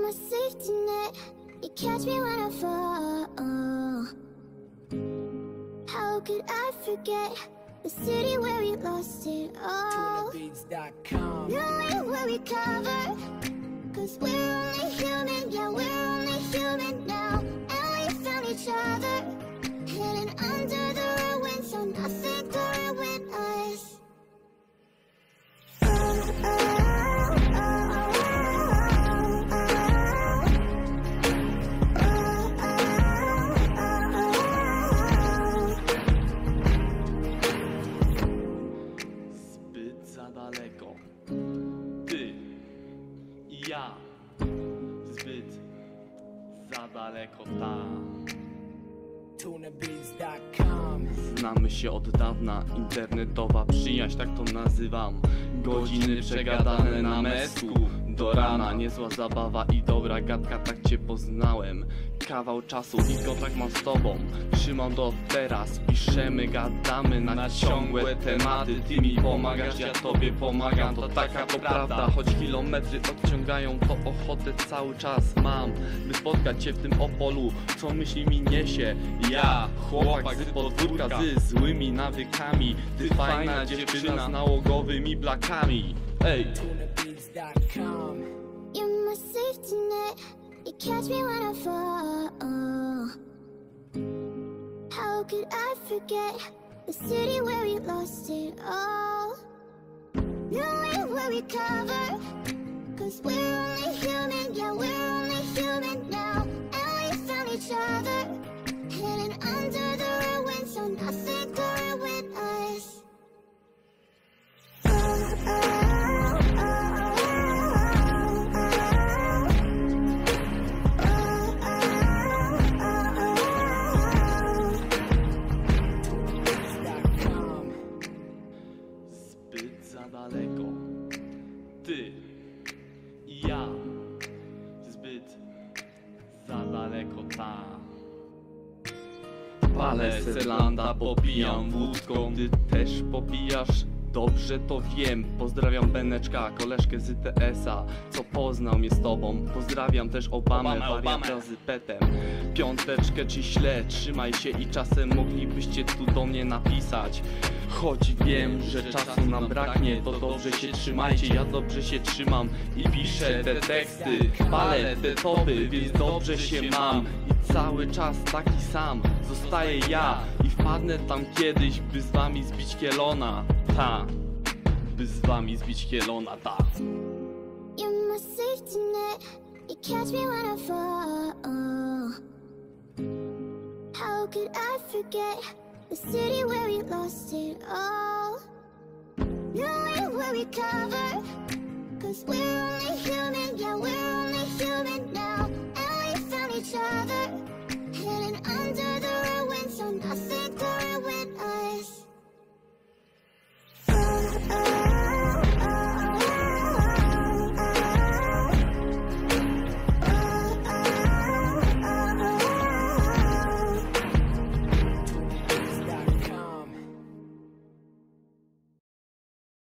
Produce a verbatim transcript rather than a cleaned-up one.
my safety net, you catch me when I fall. How could I forget the city where we lost it all? Tunabeats dot com. Knowing where we cover, cause we're only human, yeah, we're only human now. And we found each other, hidden under the ruins, so nothing could ruin us. Oh, oh, oh, Zbyt za daleko. Ty i ja. Zbyt za daleko tam. Tunabeats dot com. Znamy się od dawna, internetowa przyjaźń, tak to nazywam. Godziny przegadane na mesku do rana, niezła zabawa i dobra gadka, tak cię poznałem. Kawał czasu i kontakt mam z tobą, trzymam do teraz. Piszemy, gadamy na ciągłe tematy. Ty mi pomagasz, ja tobie pomagam, to taka to prawda. Choć kilometry odciągają, to ochotę cały czas mam, by spotkać cię w tym Opolu, co myśli mi niesie. Ja, chłopak z podwórka z złymi nawykami, ty fajna dziewczyna z nałogowymi blakami. Ej! Tunabeats dot com. you're my safety net, you catch me when I fall. How could I forget the city where we lost it all? Knowing where we cover, cause we're only human, yeah, we're only human now. And we found each other, hidden under the ruins, so nothing could ruin us. Oh, oh. Zbyt za daleko. Ty i ja. Zbyt za daleko tam. Palę Serlanda, popijam wódką. Ty też popijasz? Dobrze to wiem. Pozdrawiam Beneczka, koleżkę z I T S-a, co poznał mnie z tobą. Pozdrawiam też Obamę, wariata z petem. Piąteczkę ci ślę, trzymaj się i czasem moglibyście tu do mnie napisać. Choć wiem, że czasu nam braknie, to dobrze się trzymajcie. Ja dobrze się trzymam i piszę te teksty, palę te topy, więc dobrze się mam. I cały czas taki sam zostaję ja. I wpadnę tam kiedyś, by z wami zbić kielona. Ta, by z wami zbić kielona, ta. You're my safety net, you catch me when I fall. How could I forget the city where we lost it all? Knowing where we cover, cause we're